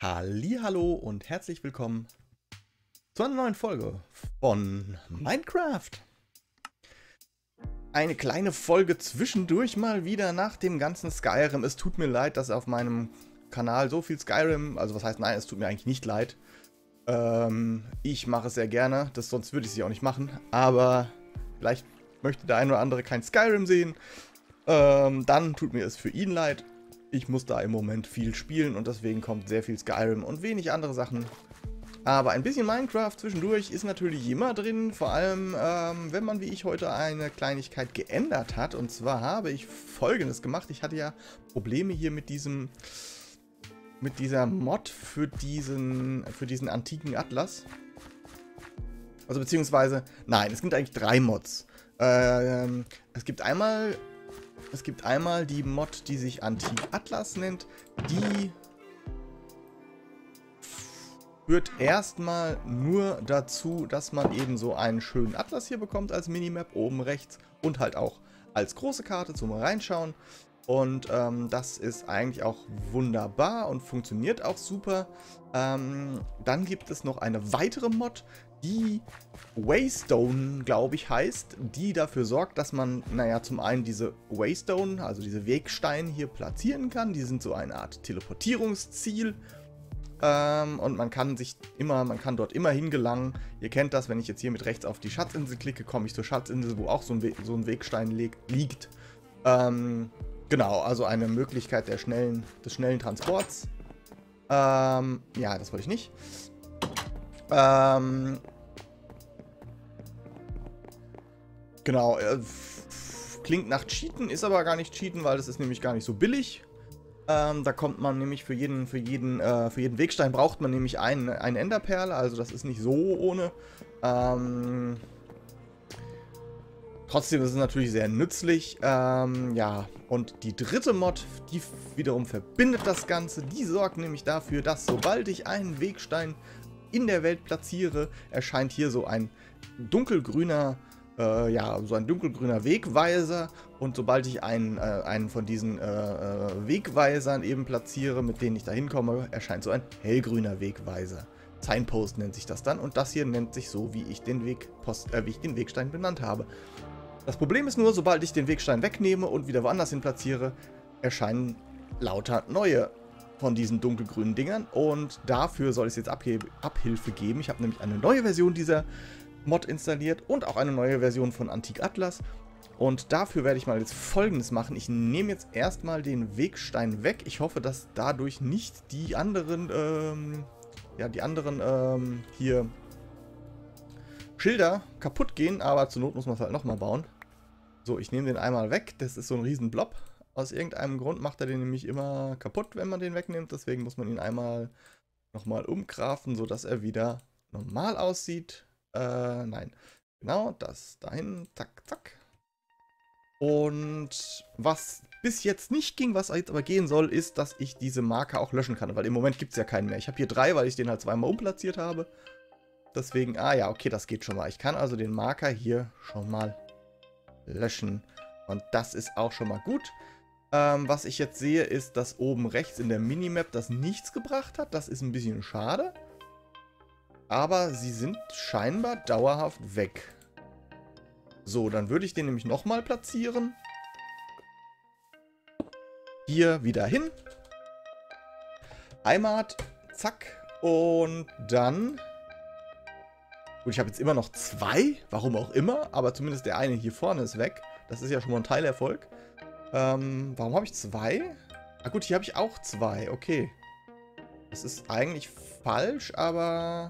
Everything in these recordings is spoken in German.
Hallihallo und herzlich willkommen zu einer neuen Folge von Minecraft. Eine kleine Folge zwischendurch mal wieder nach dem ganzen Skyrim. Es tut mir leid, dass auf meinem Kanal so viel Skyrim, also was heißt nein, es tut mir eigentlich nicht leid. Ich mache es sehr gerne, sonst würde ich es ja auch nicht machen. Aber vielleicht möchte der ein oder andere kein Skyrim sehen. Dann tut mir es für ihn leid. Ich muss da im Moment viel spielen und deswegen kommt sehr viel Skyrim und wenig andere Sachen. Aber ein bisschen Minecraft zwischendurch ist natürlich immer drin, vor allem wenn man wie ich heute eine Kleinigkeit geändert hat. Und zwar habe ich Folgendes gemacht. Ich hatte ja Probleme hier mit dieser Mod für diesen antiken Atlas. Also beziehungsweise, nein, es gibt eigentlich 3 Mods. Es gibt einmal die Mod, die sich Antik Atlas nennt. Die führt erstmal nur dazu, dass man eben so einen schönen Atlas hier bekommt als Minimap oben rechts und halt auch als große Karte zum Reinschauen. Und das ist eigentlich auch wunderbar und funktioniert auch super. Dann gibt es noch eine weitere Mod, die Waystone, glaube ich, heißt, die dafür sorgt, dass man, naja, zum einen diese Waystone, also diese Wegsteine hier platzieren kann. Die sind so eine Art Teleportierungsziel. Und man kann dort immer hingelangen. Ihr kennt das, wenn ich jetzt hier mit rechts auf die Schatzinsel klicke, komme ich zur Schatzinsel, wo auch so ein Wegstein liegt. Genau, also eine Möglichkeit des schnellen Transports. Ja, das wollte ich nicht. Genau, klingt nach Cheaten, ist aber gar nicht Cheaten, weil das ist nämlich gar nicht so billig. Da kommt man nämlich für jeden Wegstein braucht man nämlich eine Enderperle, also das ist nicht so ohne. Trotzdem ist es natürlich sehr nützlich. Ja, und die dritte Mod, die wiederum verbindet das Ganze, die sorgt nämlich dafür, dass sobald ich einen Wegstein in der Welt platziere, erscheint hier so ein dunkelgrüner Wegweiser, und sobald ich einen von diesen Wegweisern eben platziere, mit denen ich da hinkomme, erscheint so ein hellgrüner Wegweiser. Signpost nennt sich das dann, und das hier nennt sich so, wie ich den Wegstein benannt habe. Das Problem ist nur, sobald ich den Wegstein wegnehme und wieder woanders hin platziere, erscheinen lauter neue von diesen dunkelgrünen Dingern, und dafür soll es jetzt Abhilfe geben. Ich habe nämlich eine neue Version dieser Mod installiert und auch eine neue Version von Antik Atlas, und dafür werde ich mal jetzt Folgendes machen. Ich nehme jetzt erstmal den Wegstein weg. Ich hoffe, dass dadurch nicht die anderen hier Schilder kaputt gehen, aber zur Not muss man es halt nochmal bauen. So, ich nehme den einmal weg. Das ist so ein riesen Blob. Aus irgendeinem Grund macht er den nämlich immer kaputt, wenn man den wegnimmt. Deswegen muss man ihn einmal nochmal umgrafen, sodass er wieder normal aussieht. Nein. Genau, das dahin. Zack, zack. Und was bis jetzt nicht ging, was jetzt aber gehen soll, ist, dass ich diese Marker auch löschen kann. Weil im Moment gibt es ja keinen mehr. Ich habe hier 3, weil ich den halt zweimal umplatziert habe. Deswegen, ja, okay, das geht schon mal. Ich kann also den Marker hier schon mal löschen. Und das ist auch schon mal gut. Was ich jetzt sehe, ist, dass oben rechts in der Minimap das nichts gebracht hat. Das ist ein bisschen schade. Aber sie sind scheinbar dauerhaft weg. So, dann würde ich den nämlich nochmal platzieren. Hier wieder hin. Heimat. Zack. Und dann... Gut, ich habe jetzt immer noch 2. Warum auch immer. Aber zumindest der eine hier vorne ist weg. Das ist ja schon mal ein Teilerfolg. Warum habe ich 2? Ah gut, hier habe ich auch 2. Okay. Das ist eigentlich falsch, aber...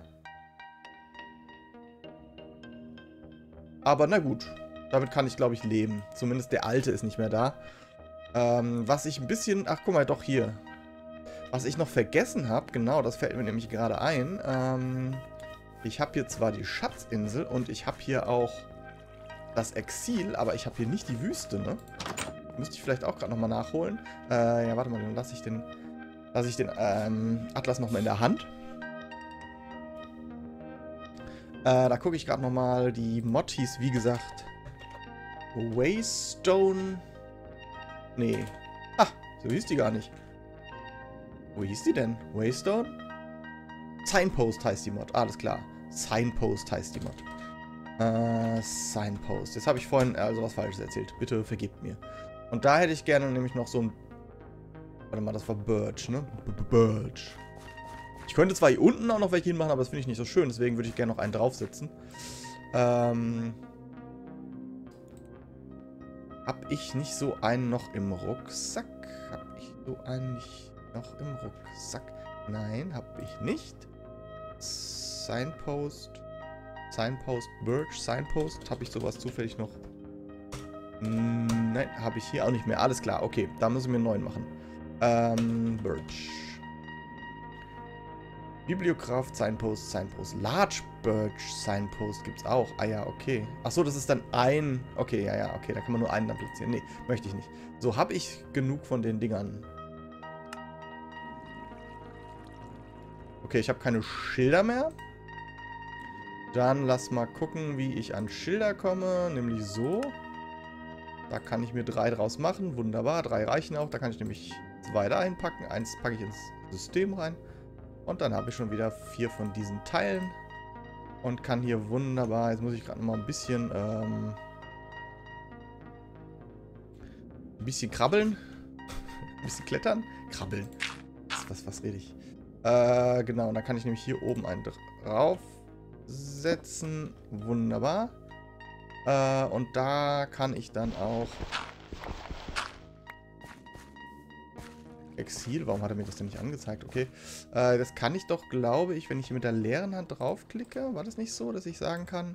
Aber na gut, damit kann ich, glaube ich, leben. Zumindest der alte ist nicht mehr da. Was ich ein bisschen... Ach, guck mal, doch hier. Was ich noch vergessen habe, genau, das fällt mir nämlich gerade ein. Ich habe hier zwar die Schatzinsel und ich habe hier auch das Exil, aber ich habe hier nicht die Wüste, ne? Müsste ich vielleicht auch gerade nochmal nachholen. Ja, warte mal, dann lasse ich den Atlas nochmal in der Hand. Da gucke ich gerade nochmal. Die Mod hieß, wie gesagt, Waystone. Nee. Ah, so hieß die gar nicht. Wo hieß die denn? Waystone? Signpost heißt die Mod. Alles klar. Signpost heißt die Mod. Signpost. Jetzt habe ich vorhin also was Falsches erzählt. Bitte vergebt mir. Und da hätte ich gerne nämlich noch so ein... Warte mal, das war Birch, ne? Birch. Ich könnte zwar hier unten auch noch welche hinmachen, aber das finde ich nicht so schön. Deswegen würde ich gerne noch einen draufsetzen. Hab ich nicht so einen noch im Rucksack? Hab ich so einen nicht noch im Rucksack? Nein, hab ich nicht. Signpost. Signpost, Birch, Signpost. Habe ich sowas zufällig noch? Nein, habe ich hier auch nicht mehr. Alles klar, okay. Da müssen wir einen neuen machen. Birch. Bibliokraft, Signpost, Signpost. Large Birch, Signpost gibt's auch. Ah ja, okay. Achso, das ist dann ein... Okay, ja, okay. Da kann man nur einen dann platzieren. Nee, möchte ich nicht. So, habe ich genug von den Dingern? Okay, ich habe keine Schilder mehr. Dann lass mal gucken, wie ich an Schilder komme. Nämlich so. Da kann ich mir 3 draus machen. Wunderbar, 3 reichen auch. Da kann ich nämlich 2 da hinpacken. 1 packe ich ins System rein. Und dann habe ich schon wieder 4 von diesen Teilen. Und kann hier wunderbar... Jetzt muss ich gerade noch mal ein bisschen krabbeln. Ein bisschen klettern. Krabbeln. Was rede ich? Genau, und dann kann ich nämlich hier oben einen draufsetzen. Wunderbar. Und da kann ich dann auch... Exil, warum hat er mir das denn nicht angezeigt? Okay, das kann ich doch, glaube ich, wenn ich hier mit der leeren Hand draufklicke. War das nicht so, dass ich sagen kann?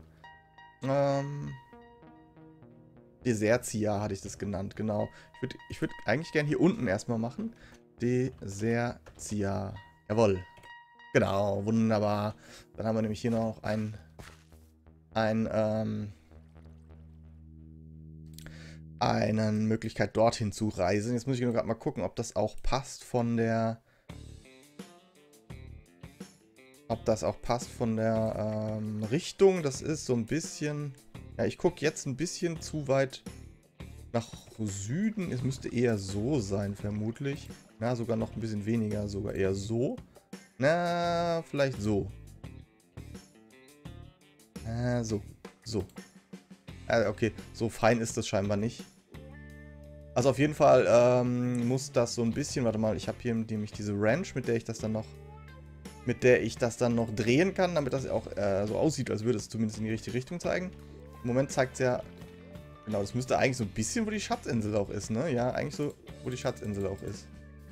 Desertia hatte ich das genannt, genau. Ich würd eigentlich gerne hier unten erstmal machen. Desertia. Jawohl. Genau, wunderbar. Dann haben wir nämlich hier noch eine Möglichkeit dorthin zu reisen. Jetzt muss ich nur gerade mal gucken, ob das auch passt von der... Richtung. Das ist so ein bisschen... Ja, ich gucke jetzt ein bisschen zu weit nach Süden. Es müsste eher so sein, vermutlich. Na, sogar noch ein bisschen weniger. Sogar eher so. Na, vielleicht so. So. Okay, so fein ist das scheinbar nicht. Also auf jeden Fall muss das so ein bisschen... Warte mal, ich habe hier nämlich diese Wrench, mit der ich das dann noch drehen kann, damit das auch so aussieht, als würde es zumindest in die richtige Richtung zeigen. Im Moment zeigt es ja... Genau, das müsste eigentlich so ein bisschen, wo die Schatzinsel auch ist, ne? Ja, eigentlich so, wo die Schatzinsel auch ist.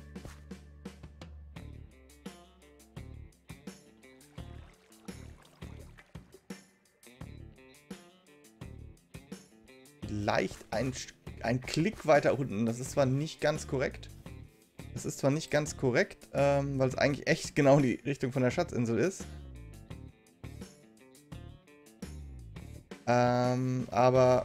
Leicht ein Klick weiter unten. Das ist zwar nicht ganz korrekt. Weil es eigentlich echt genau in die Richtung von der Schatzinsel ist. Aber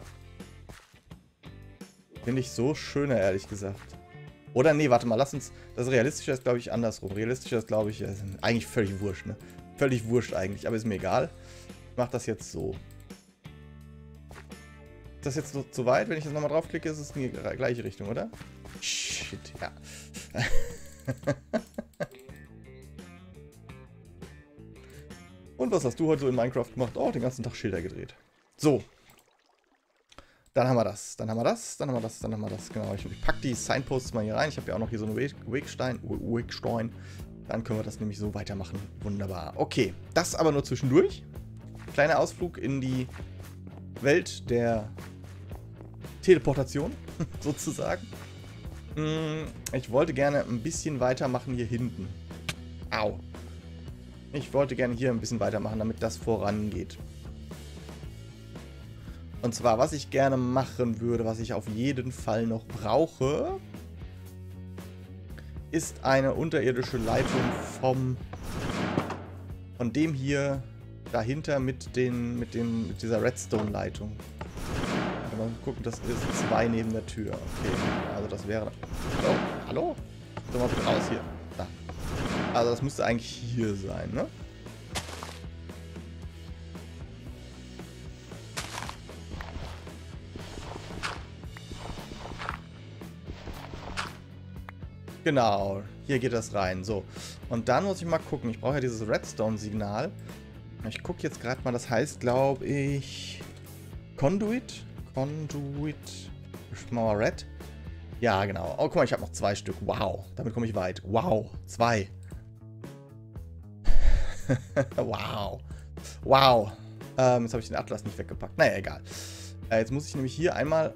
finde ich so schöner, ehrlich gesagt. Oder nee, warte mal, lass uns... Das Realistische ist, glaube ich, andersrum. Realistischer ist, glaube ich, eigentlich völlig wurscht, ne? Völlig wurscht eigentlich, aber ist mir egal. Ich mache das jetzt so. Ist das jetzt so zu weit? Wenn ich jetzt nochmal draufklicke, ist es in die gleiche Richtung, oder? Shit, ja. Und was hast du heute so in Minecraft gemacht? Oh, den ganzen Tag Schilder gedreht. So. Dann haben wir das. Genau, ich packe die Signposts mal hier rein. Ich habe ja auch noch hier so einen Wegstein. Dann können wir das nämlich so weitermachen. Wunderbar. Okay, das aber nur zwischendurch. Kleiner Ausflug in die Welt der Teleportation, sozusagen. Ich wollte gerne ein bisschen weitermachen hier hinten. Au. Ich wollte gerne hier ein bisschen weitermachen, damit das vorangeht. Und zwar, was ich gerne machen würde, was ich auf jeden Fall noch brauche, ist eine unterirdische Leitung von dem hier dahinter mit dieser Redstone-Leitung. Mal gucken, das ist 2 neben der Tür. Okay, also das wäre... Hallo? Komm mal bitte raus hier. Da. Also das müsste eigentlich hier sein, ne? Genau, hier geht das rein. So, und dann muss ich mal gucken. Ich brauche ja dieses Redstone-Signal. Ich gucke jetzt gerade mal, das heißt, glaube ich, Conduit. Conduit. Schmauer Red. Ja, genau. Oh, guck mal, ich habe noch 2 Stück. Wow, damit komme ich weit. Wow, 2. Wow. Wow. Jetzt habe ich den Atlas nicht weggepackt. Naja, egal. Jetzt muss ich nämlich hier einmal...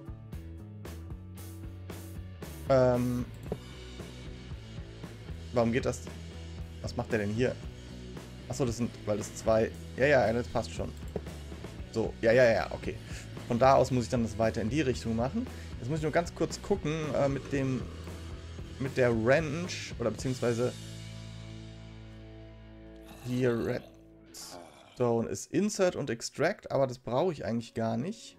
warum geht das? Was macht der denn hier? Achso, das sind... Weil das 2... Ja, das passt schon. So, ja, okay. Von da aus muss ich dann das weiter in die Richtung machen. Jetzt muss ich nur ganz kurz gucken mit der Wrench, oder beziehungsweise hier Redstone ist Insert und Extract, aber das brauche ich eigentlich gar nicht.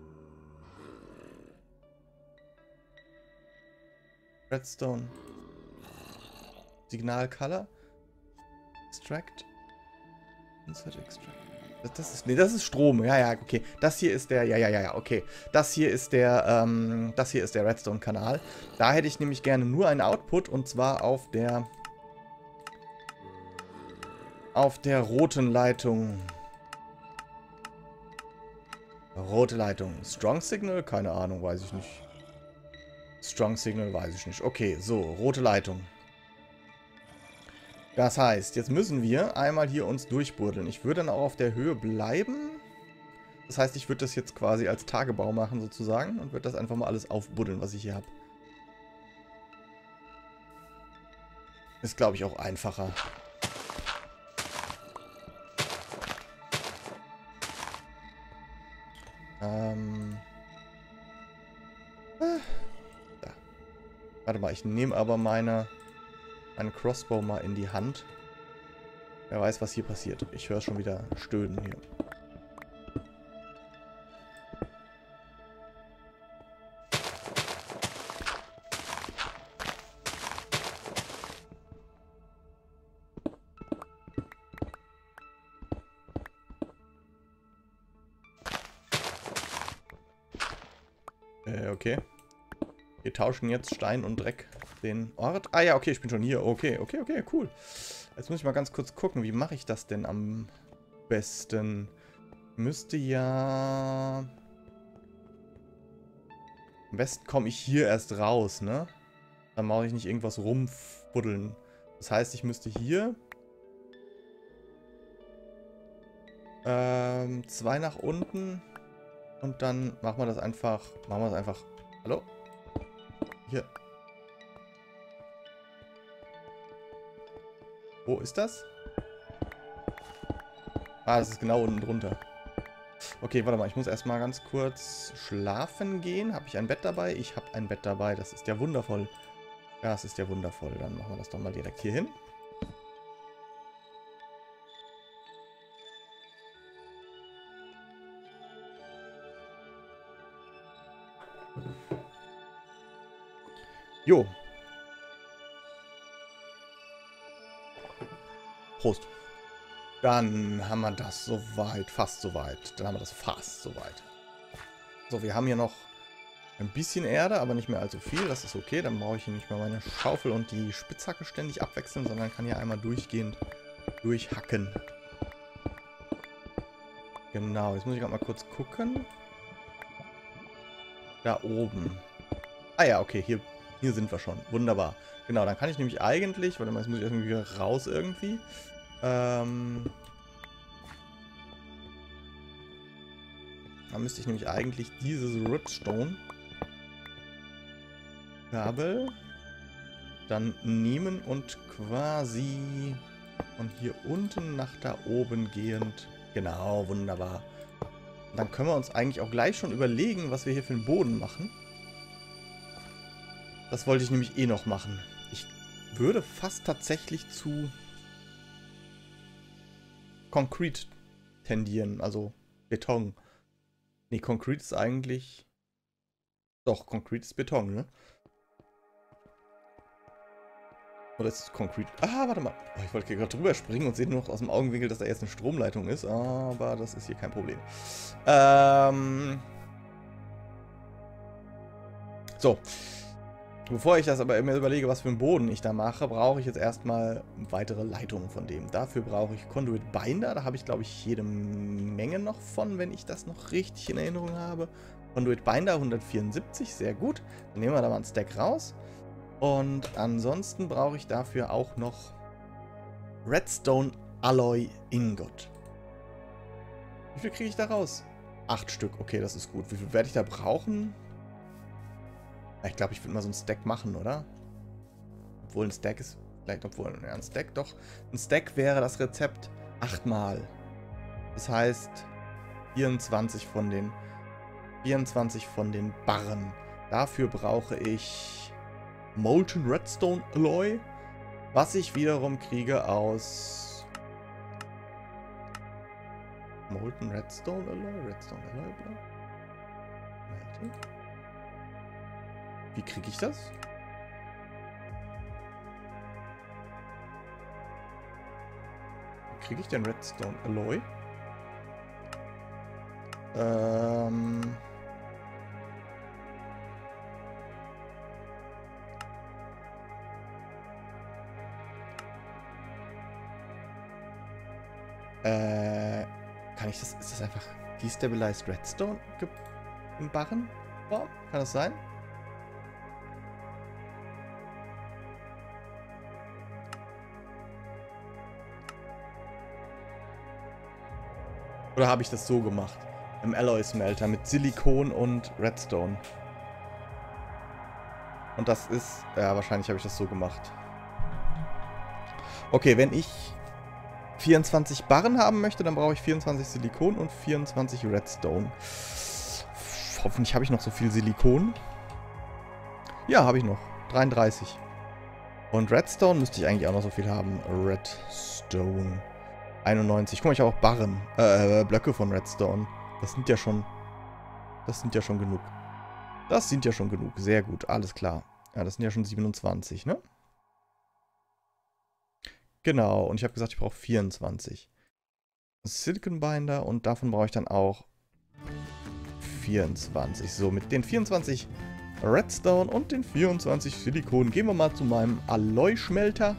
Redstone. Signal Color. Extract. Insert Extract. Das ist Strom. Ja, okay. Das hier ist der, ja, okay. Das hier ist der Redstone-Kanal. Da hätte ich nämlich gerne nur einen Output, und zwar auf der roten Leitung. Rote Leitung. Strong Signal? Keine Ahnung, weiß ich nicht. Strong Signal, weiß ich nicht. Okay, so, rote Leitung. Das heißt, jetzt müssen wir einmal hier uns durchbuddeln. Ich würde dann auch auf der Höhe bleiben. Das heißt, ich würde das jetzt quasi als Tagebau machen sozusagen und würde das einfach mal alles aufbuddeln, was ich hier habe. Ist, glaube ich, auch einfacher. Da. Warte mal, ich nehme aber meinen Crossbow mal in die Hand. Wer weiß, was hier passiert. Ich höre schon wieder Stöhnen hier. Okay. Wir tauschen jetzt Stein und Dreck den Ort. Ah ja, okay, ich bin schon hier. Okay, cool. Jetzt muss ich mal ganz kurz gucken, wie mache ich das denn am besten? Müsste ja... Am besten komme ich hier erst raus, ne? Dann brauche ich nicht irgendwas rumfuddeln. Das heißt, ich müsste hier... 2 nach unten. Und dann machen wir das einfach... Hallo? Hier. Wo ist das? Ah, das ist genau unten drunter. Okay, warte mal. Ich muss erstmal ganz kurz schlafen gehen. Habe ich ein Bett dabei? Ich habe ein Bett dabei. Das ist ja wundervoll. Ja, das ist ja wundervoll. Dann machen wir das doch mal direkt hier hin. Jo. Prost. Dann haben wir das soweit, fast soweit. Dann haben wir das fast soweit. So, wir haben hier noch ein bisschen Erde, aber nicht mehr allzu viel. Das ist okay. Dann brauche ich hier nicht mehr meine Schaufel und die Spitzhacke ständig abwechseln, sondern kann hier einmal durchgehend durchhacken. Genau, jetzt muss ich gerade mal kurz gucken. Da oben. Ah ja, okay, hier sind wir schon. Wunderbar. Genau, dann kann ich nämlich eigentlich... Warte mal, jetzt muss ich irgendwie wieder raus irgendwie. Dann müsste ich nämlich eigentlich dieses Redstone-Kabel dann nehmen und quasi von hier unten nach da oben gehend... Genau, wunderbar. Und dann können wir uns eigentlich auch gleich schon überlegen, was wir hier für einen Boden machen. Das wollte ich nämlich eh noch machen. Ich würde fast tatsächlich zu Concrete tendieren, also Beton. Nee, Concrete ist eigentlich... Doch, Concrete ist Beton, ne? Oder ist es Concrete? Ah, warte mal. Oh, ich wollte gerade drüber springen und sehe nur noch aus dem Augenwinkel, dass da jetzt eine Stromleitung ist. Aber das ist hier kein Problem. So. Bevor ich das aber mir überlege, was für einen Boden ich da mache, brauche ich jetzt erstmal weitere Leitungen von dem. Dafür brauche ich Conduit Binder. Da habe ich, glaube ich, jede Menge noch von, wenn ich das noch richtig in Erinnerung habe. Conduit Binder 174, sehr gut. Dann nehmen wir da mal einen Stack raus. Und ansonsten brauche ich dafür auch noch Redstone Alloy Ingot. Wie viel kriege ich da raus? 8 Stück, okay, das ist gut. Wie viel werde ich da brauchen? Ich glaube, ich würde mal so einen Stack machen, oder? Obwohl ein Stack ist... Vielleicht, obwohl... Ja, ein Stack doch. Ein Stack wäre das Rezept 8 Mal. Das heißt, 24 von den Barren. Dafür brauche ich Molten Redstone Alloy, was ich wiederum kriege aus Molten Redstone Alloy, Redstone Alloy, Melting. Wie kriege ich das? Wie kriege ich den Redstone Alloy? Kann ich das? Ist das einfach Destabilized Redstone in Barren? Kann das sein? Oder habe ich das so gemacht? Im Alloy Smelter mit Silikon und Redstone. Und das ist... Ja, wahrscheinlich habe ich das so gemacht. Okay, wenn ich 24 Barren haben möchte, dann brauche ich 24 Silikon und 24 Redstone. Hoffentlich habe ich noch so viel Silikon. Ja, habe ich noch. 33. Und Redstone müsste ich eigentlich auch noch so viel haben. Redstone. 91. Guck mal, ich habe auch Barren. Blöcke von Redstone. Das sind ja schon genug. Das sind ja schon genug. Sehr gut, alles klar. Ja, das sind ja schon 27, ne? Genau, und ich habe gesagt, ich brauche 24. Silicon Binder und davon brauche ich dann auch 24. So, mit den 24 Redstone und den 24 Silikon gehen wir mal zu meinem Alloy-Schmelter.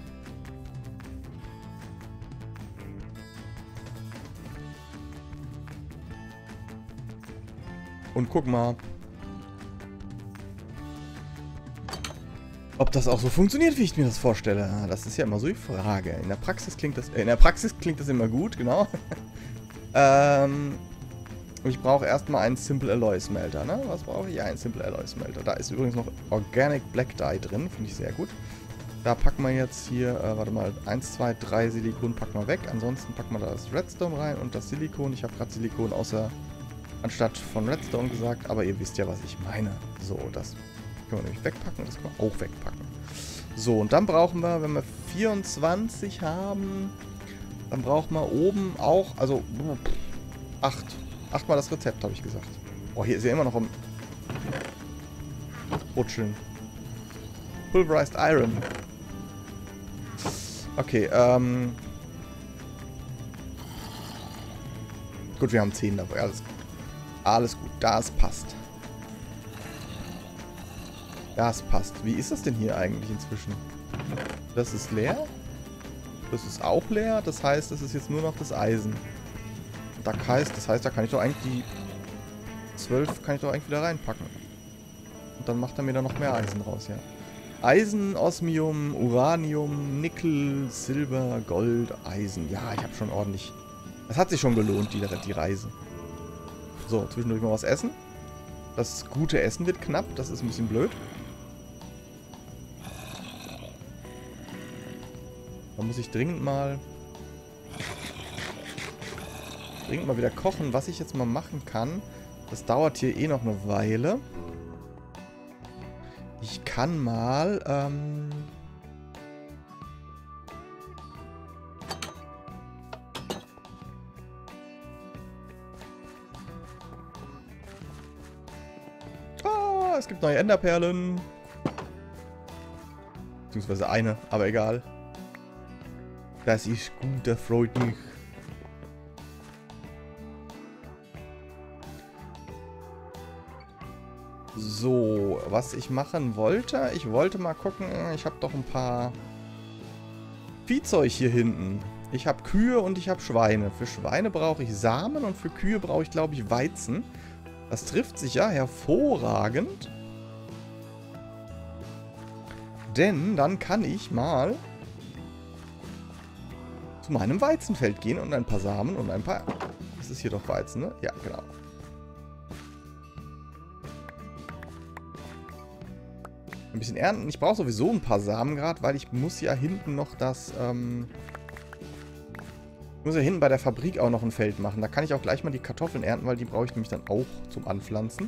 Und guck mal, ob das auch so funktioniert, wie ich mir das vorstelle. Das ist ja immer so die Frage. In der Praxis klingt das immer gut, genau. Ich brauche erstmal einen Simple Alloy Smelter, ne? Was brauche ich? Ja, einen Simple Alloy Smelter. Da ist übrigens noch Organic Black Dye drin, finde ich sehr gut. Da packen wir jetzt hier, warte mal, 1, 2, 3 Silikon packen wir weg. Ansonsten packen wir da das Redstone rein und das Silikon. Ich habe gerade Silikon anstatt von Redstone gesagt, aber ihr wisst ja, was ich meine. So, das können wir nämlich wegpacken, das können wir auch wegpacken. So, und dann brauchen wir, wenn wir 24 haben, dann brauchen wir oben auch, also 8. 8 mal das Rezept, habe ich gesagt. Oh, hier ist ja immer noch am Rutscheln. Pulverized Iron. Okay, gut, wir haben 10 dabei, alles gut. Alles gut, das passt. Das passt. Wie ist das denn hier eigentlich inzwischen? Das ist leer. Das ist auch leer. Das heißt, das ist jetzt nur noch das Eisen. Das heißt, da kann ich doch eigentlich die 12 kann ich doch eigentlich wieder reinpacken. Und dann macht er mir da noch mehr Eisen raus, ja. Eisen, Osmium, Uranium, Nickel, Silber, Gold, Eisen. Ja, ich habe schon ordentlich... Das hat sich schon gelohnt, die Reise. So, zwischendurch mal was essen. Das gute Essen wird knapp. Das ist ein bisschen blöd. Da muss ich dringend mal wieder kochen. Was ich jetzt mal machen kann, das dauert hier eh noch eine Weile. Ich kann mal, es gibt neue Enderperlen. Beziehungsweise eine, aber egal. Das ist gut, das freut mich. So, was ich machen wollte, ich wollte mal gucken, ich habe doch ein paar Viehzeug hier hinten. Ich habe Kühe und ich habe Schweine. Für Schweine brauche ich Samen und für Kühe brauche ich, glaube ich, Weizen. Das trifft sich ja hervorragend. Denn dann kann ich mal zu meinem Weizenfeld gehen und ein paar Samen und ein paar... Das ist hier doch Weizen, ne? Ja, genau. Ein bisschen ernten. Ich brauche sowieso ein paar Samen gerade, weil ich muss ja hinten noch das... ich muss ja hinten bei der Fabrik auch noch ein Feld machen. Da kann ich auch gleich mal die Kartoffeln ernten, weil die brauche ich nämlich dann auch zum Anpflanzen.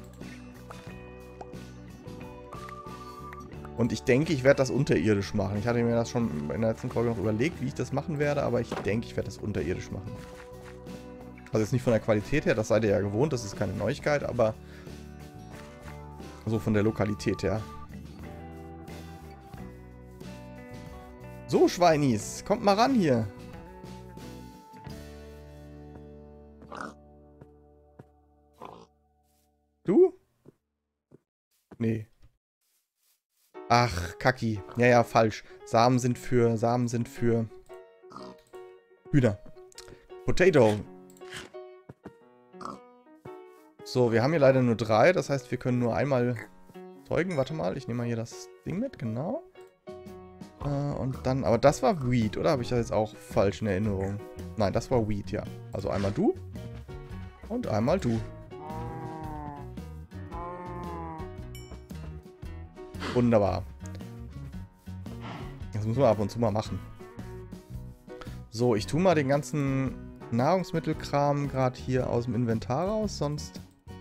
Und ich denke, ich werde das unterirdisch machen. Ich hatte mir das schon in der letzten Folge noch überlegt, wie ich das machen werde, aber ich denke, ich werde das unterirdisch machen. Also jetzt nicht von der Qualität her, das seid ihr ja gewohnt, das ist keine Neuigkeit, aber so von der Lokalität her. So, Schweinis, kommt mal ran hier. Du? Nee. Ach, Kacki. Ja, ja, falsch. Samen sind für Hühner. Potato. So, wir haben hier leider nur 3. Das heißt, wir können nur einmal zeugen. Warte mal, ich nehme mal hier das Ding mit, genau. Und dann, aber das war Wheat, oder? Habe ich das jetzt auch falsch in Erinnerung? Nein, das war Wheat, ja. Also einmal du. Und einmal du. Wunderbar. Das muss man ab und zu mal machen. So, ich tue mal den ganzen Nahrungsmittelkram gerade hier aus dem Inventar raus, sonst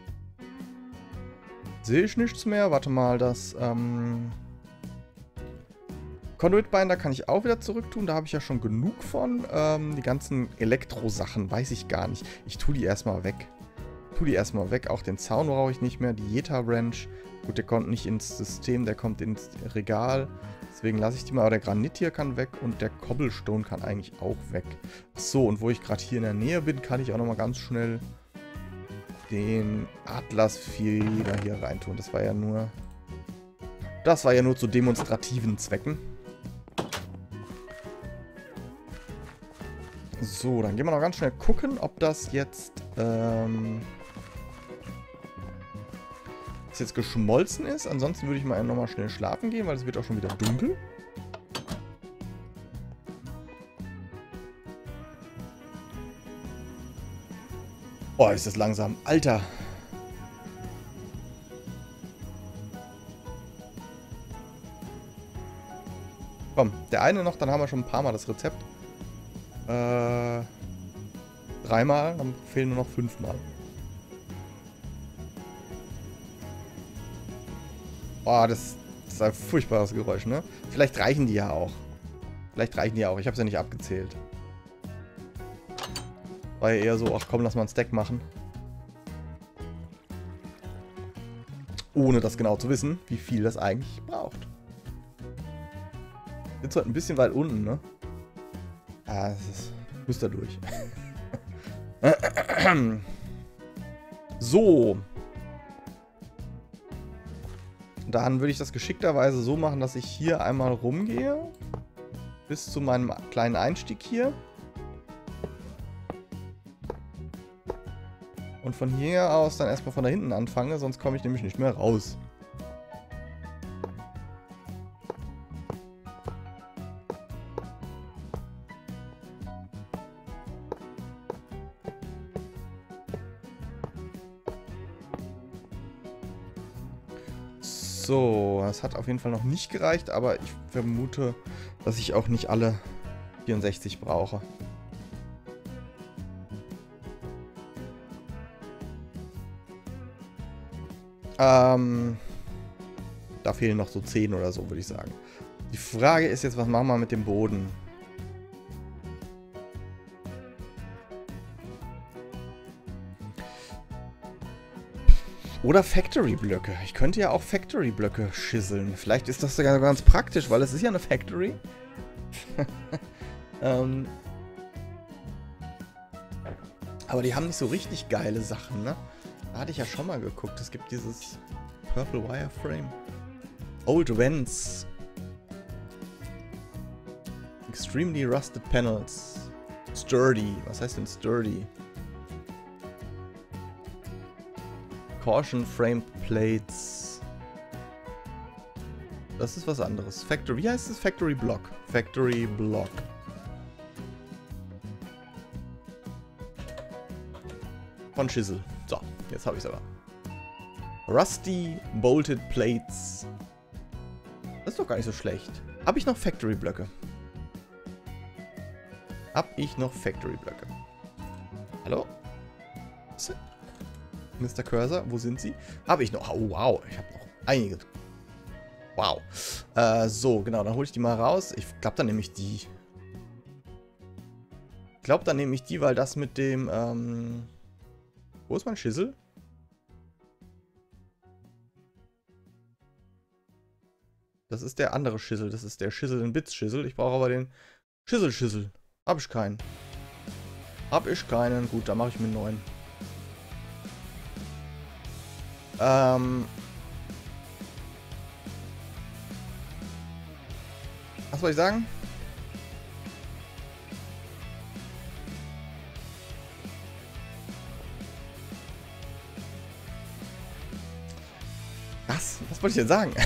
sehe ich nichts mehr. Warte mal, das Conduit Binder kann ich auch wieder zurücktun. Da habe ich ja schon genug von. Die ganzen Elektrosachen weiß ich gar nicht. Ich tue die erstmal weg. Auch den Zaun brauche ich nicht mehr. Die Jeta Wrench. Gut, der kommt nicht ins System, der kommt ins Regal. Deswegen lasse ich die mal. Aber der Granit hier kann weg und der Cobblestone kann eigentlich auch weg. Achso, und wo ich gerade hier in der Nähe bin, kann ich auch nochmal ganz schnell den Atlasfeder hier reintun. Das war ja nur zu demonstrativen Zwecken. So, dann gehen wir noch ganz schnell gucken, ob das jetzt geschmolzen ist. Ansonsten würde ich mal nochmal schnell schlafen gehen, weil es wird auch schon wieder dunkel. Oh, ist das langsam. Alter. Komm, der eine noch, dann haben wir schon ein paar Mal das Rezept. 3-mal, dann fehlen nur noch 5-mal. Boah, das ist ein furchtbares Geräusch, ne? Vielleicht reichen die ja auch. Ich habe es ja nicht abgezählt. War ja eher so, ach komm, lass mal einen Stack machen. Ohne das genau zu wissen, wie viel das eigentlich braucht. Jetzt halt ein bisschen weit unten, ne? Ah, muss da durch. So. Dann würde ich das geschickterweise so machen, dass ich hier einmal rumgehe. Bis zu meinem kleinen Einstieg hier. Und von hier aus dann erstmal von da hinten anfange, sonst komme ich nämlich nicht mehr raus. So, das hat auf jeden Fall noch nicht gereicht, aber ich vermute, dass ich auch nicht alle 64 brauche. Da fehlen noch so 10 oder so, würde ich sagen. Die Frage ist jetzt, was machen wir mit dem Boden? Oder Factory-Blöcke. Ich könnte ja auch Factory-Blöcke schizzeln. Vielleicht ist das sogar ganz praktisch, weil es ist ja eine Factory. Aber die haben nicht so richtig geile Sachen, ne? Da hatte ich ja schon mal geguckt. Es gibt dieses Purple Wireframe. Old Vents. Extremely rusted panels. Sturdy. Was heißt denn sturdy? Caution framed plates. Das ist was anderes. Factory. Wie heißt es? Factory Block. Factory Block. Von Schissel. So, jetzt habe ich es aber. Rusty Bolted Plates. Das ist doch gar nicht so schlecht. Habe ich noch Factory Blöcke? Hab ich noch Factory Blöcke? Hallo? Mr. Cursor, wo sind Sie? Habe ich noch. Oh, wow. Ich habe noch einige. Wow. So, genau. Dann hole ich die mal raus. Ich glaube, dann nehme ich die. Weil das mit dem, wo ist mein Schissel? Das ist der andere Schissel. Das ist der Schissel in Bits Schissel. Ich brauche aber den Schissel. Hab ich keinen. Gut, dann mache ich mir einen neuen. Was soll ich sagen? Was wollte ich denn sagen?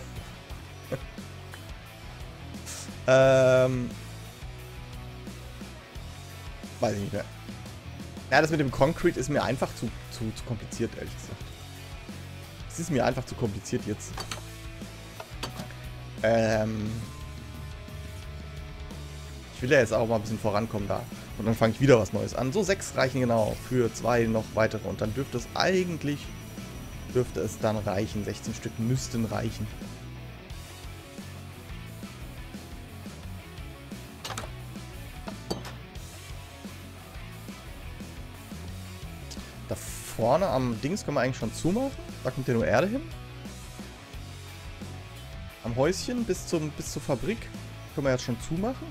Weiß ich nicht mehr. Ja, das mit dem Concrete ist mir einfach zu kompliziert, ehrlich gesagt. Es ist mir einfach zu kompliziert jetzt. Ich will ja jetzt auch mal ein bisschen vorankommen da. Und dann fange ich wieder was Neues an. So 6 reichen genau für 2 noch weitere. Und dann dürfte es dann reichen. 16 Stück müssten reichen. Da vorne am Dings können wir eigentlich schon zumachen. Da kommt ja nur Erde hin. Am Häuschen bis zur Fabrik können wir jetzt schon zumachen.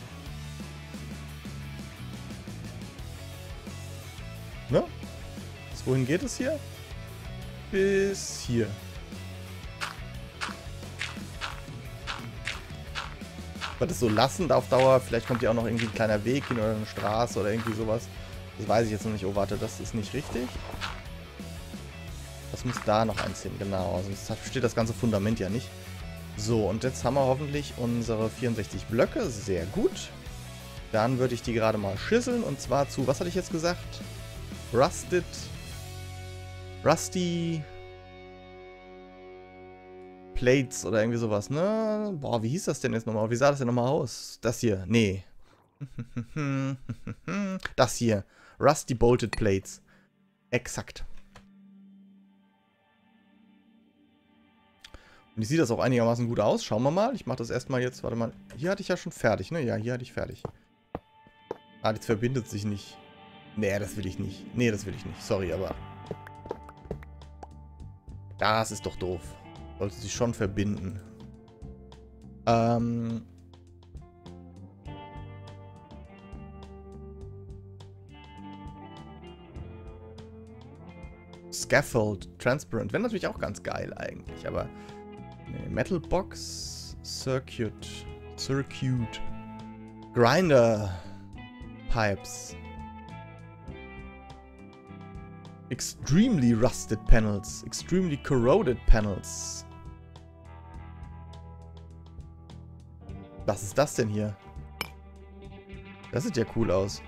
Ne? Wohin geht es hier? Bis hier. Aber das so lassen auf Dauer, vielleicht kommt hier auch noch irgendwie ein kleiner Weg hin oder eine Straße oder irgendwie sowas. Das weiß ich jetzt noch nicht. Oh, warte, das ist nicht richtig. Das muss da noch eins hin, genau. Sonst steht das ganze Fundament ja nicht. So, und jetzt haben wir hoffentlich unsere 64 Blöcke. Sehr gut. Dann würde ich die gerade mal schüsseln. Und zwar zu, was hatte ich jetzt gesagt? Rusty Plates oder irgendwie sowas, ne? Boah, wie hieß das denn jetzt nochmal? Wie sah das denn nochmal aus? Das hier, nee. Das hier. Rusty Bolted Plates. Exakt. Und ich sehe das auch einigermaßen gut aus. Schauen wir mal. Ich mache das erstmal jetzt. Warte mal. Hier hatte ich ja schon fertig, ne? Ja, hier hatte ich fertig. Ah, das verbindet sich nicht. Nee, das will ich nicht. Nee, das will ich nicht. Sorry, aber... Das ist doch doof. Sollte sich schon verbinden. Scaffold, Transparent. Wäre natürlich auch ganz geil eigentlich, aber... Nee, Metal Box, Circuit. Grinder. Pipes. Extremely rusted panels. Extremely corroded panels. Was ist das denn hier? Das sieht ja cool aus.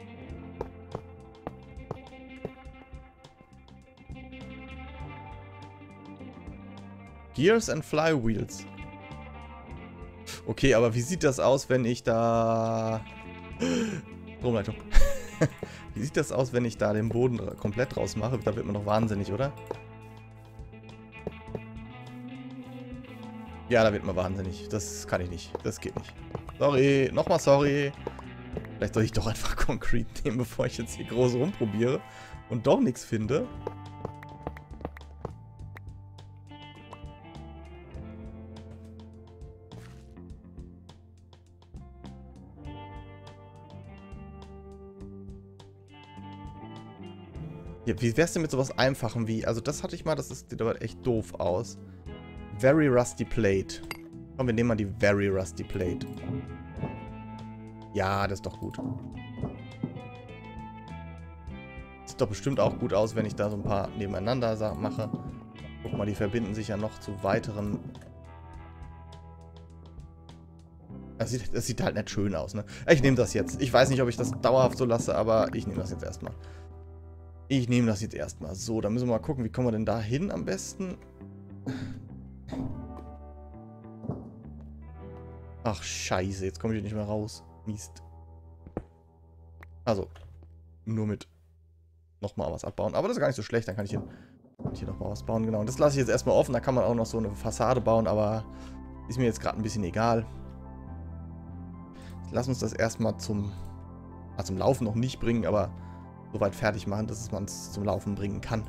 Gears and Flywheels. Okay, aber wie sieht das aus, wenn ich da... Stromleitung. Wie sieht das aus, wenn ich da den Boden komplett draus mache? Da wird man doch wahnsinnig, oder? Ja, da wird man wahnsinnig. Das kann ich nicht. Das geht nicht. Sorry. Nochmal sorry. Vielleicht soll ich doch einfach Concrete nehmen, bevor ich jetzt hier groß rumprobiere und doch nichts finde. Ja, wie wär's denn mit sowas Einfachem wie... Also das hatte ich mal, sieht aber echt doof aus. Very Rusty Plate. Komm, wir nehmen mal die Very Rusty Plate. Ja, das ist doch gut. Sieht doch bestimmt auch gut aus, wenn ich da so ein paar nebeneinander mache. Guck mal, die verbinden sich ja noch zu weiteren... Das sieht halt nicht schön aus, ne? Ich nehme das jetzt. Ich weiß nicht, ob ich das dauerhaft so lasse, aber ich nehme das jetzt erstmal. Ich nehme das jetzt erstmal. So, dann müssen wir mal gucken, wie kommen wir denn da hin am besten? Ach, scheiße, jetzt komme ich hier nicht mehr raus. Mist. Also, nur mit nochmal was abbauen. Aber das ist gar nicht so schlecht, dann kann ich hier nochmal was bauen. Genau, und das lasse ich jetzt erstmal offen. Da kann man auch noch so eine Fassade bauen, aber ist mir jetzt gerade ein bisschen egal. Lass uns das erstmal zum Laufen noch nicht bringen, aber soweit fertig machen, dass man es zum Laufen bringen kann.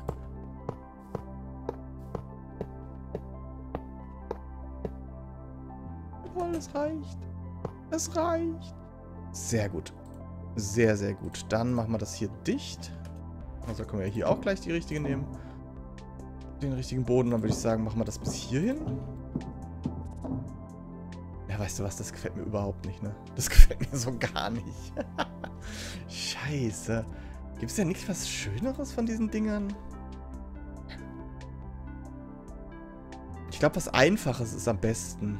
Oh, es reicht. Es reicht. Sehr gut. Sehr, sehr gut. Dann machen wir das hier dicht. Also können wir hier auch gleich die richtige nehmen. Den richtigen Boden. Dann würde ich sagen, machen wir das bis hierhin. Ja, weißt du was? Das gefällt mir überhaupt nicht, ne? Das gefällt mir so gar nicht. Scheiße. Gibt es ja nichts was Schöneres von diesen Dingern? Ich glaube, was Einfaches ist am besten.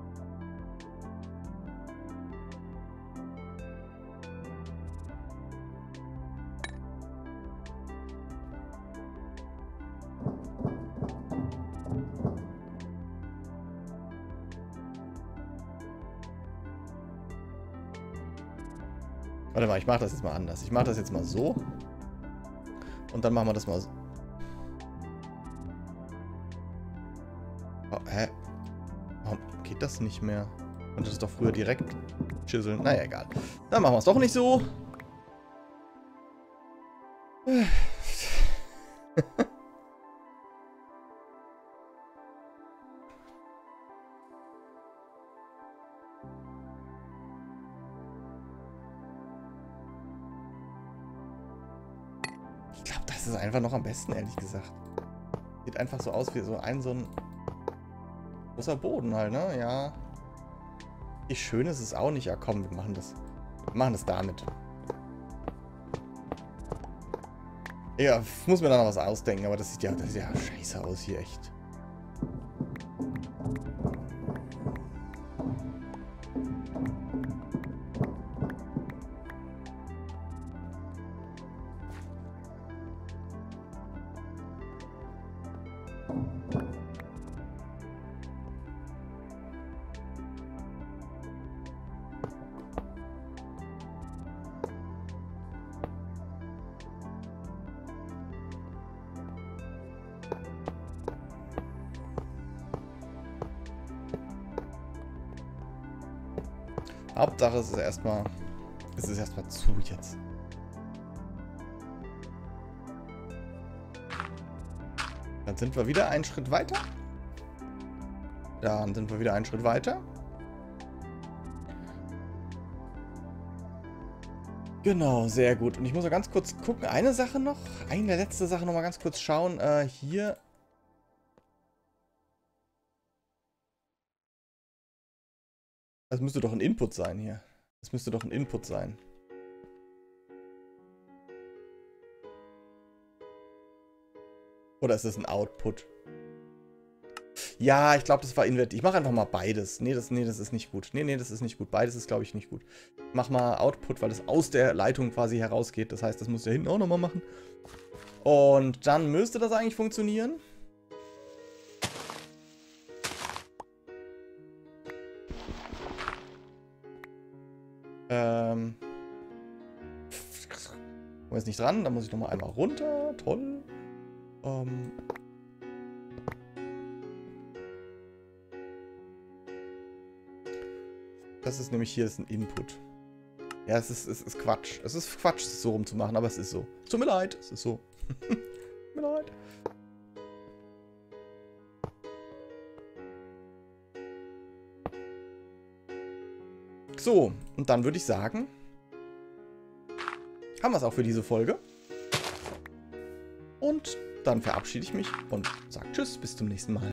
Warte mal, ich mache das jetzt mal anders. Ich mache das jetzt mal so. Und dann machen wir das mal so. Oh, hä? Warum geht das nicht mehr? Konnte das doch früher direkt chiseln. Naja, egal. Dann machen wir es doch nicht so. Ich glaube, das ist einfach noch am besten, ehrlich gesagt. Sieht einfach so aus wie so ein großer Boden halt, ne? Ja. Wie schön ist es auch nicht. Ja, komm, wir machen das. Wir machen das damit. Ja, muss mir da noch was ausdenken, aber das sieht ja scheiße aus hier, echt. Hauptsache es ist erstmal zu jetzt. Dann sind wir wieder einen Schritt weiter. Dann sind wir wieder einen Schritt weiter. Genau, sehr gut. Und ich muss noch ganz kurz gucken. Eine Sache noch. Eine letzte Sache noch mal ganz kurz schauen. Hier. Das müsste doch ein Input sein hier. Das müsste doch ein Input sein. Oder ist das ein Output? Ja, ich glaube, das war invertiert. Ich mache einfach mal beides. Nee, das ist nicht gut. Nee, das ist nicht gut. Beides ist, glaube ich, nicht gut. Ich mache mal Output, weil das aus der Leitung quasi herausgeht. Das heißt, das muss ich ja hinten auch nochmal machen. Und dann müsste das eigentlich funktionieren. Kommen wir jetzt nicht dran. Da muss ich nochmal einmal runter. Toll. Das ist nämlich hier ist ein Input. Ja, es ist Quatsch. Es ist Quatsch, es so rumzumachen, aber es ist so. Tut mir leid, es ist so. Tut mir leid. So, und dann würde ich sagen, haben wir es auch für diese Folge. dann verabschiede ich mich und sage Tschüss, bis zum nächsten Mal.